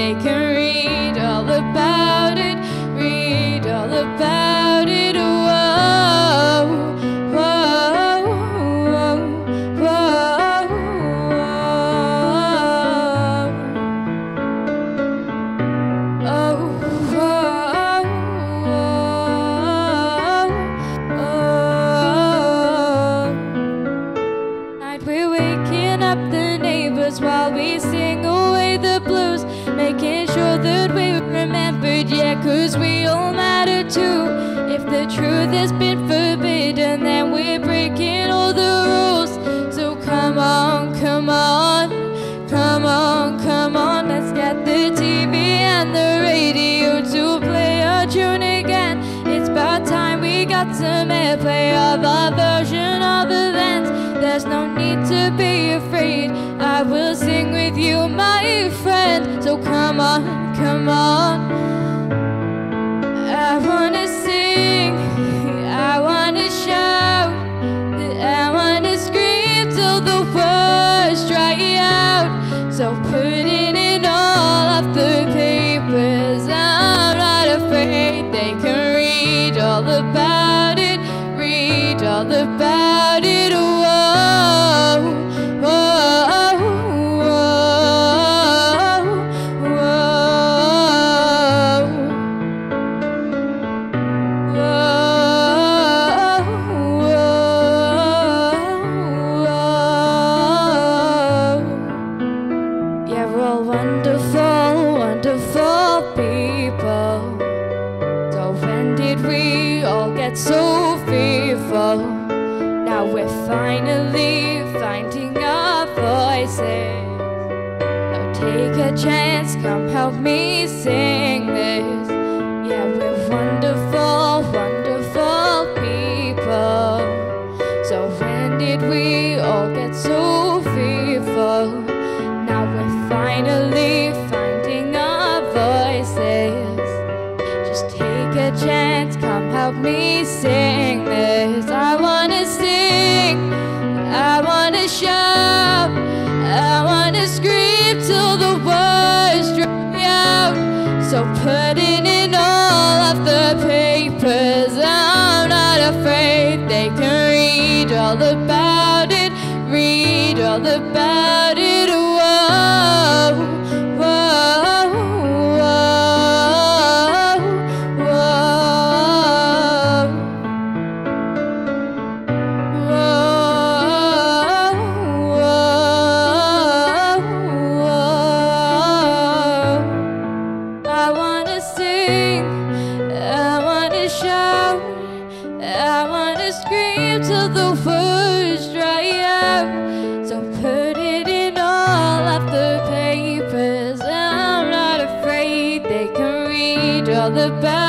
they can read all about it, read all about it. Whoa, whoa, whoa, whoa, oh, whoa, oh. Night we're waking up the neighbors while we sing away the blues, making sure that we remembered, yeah, 'cause we all matter too. If the truth has been forbidden, then we're breaking all the rules. So come on, come on, come on, come on, let's get the TV and the radio to play our tune again. It's about time we got some airplay of our version of events. There's no need to be afraid, I will sing with you, my friend. So come on, come on. I wanna sing, I wanna shout, I wanna scream till the words dry out. So put it in all of the papers, I'm not afraid. They can read all about it, read all about it. Whoa, whoa, whoa, whoa, whoa. Yeah, we're all wonderful, wonderful people. So when did we all get so fearful? Now we're finally finding our voices. Now take a chance, come help me sing this. Yeah, we're wonderful, wonderful people. So when did we all get so fearful? Now we're finally finding our voices. Just take a chance, come help me sing this. I wanna sing, I wanna shout, I wanna scream till the words dry out. So put it in all of the papers, I'm not afraid. They can read all about it, read all about it. Whoa, whoa, whoa, whoa, whoa, whoa. I wanna sing, I wanna shout, I wanna scream till the words dry out. So put it in all of the papers, I'm not afraid. They can read all about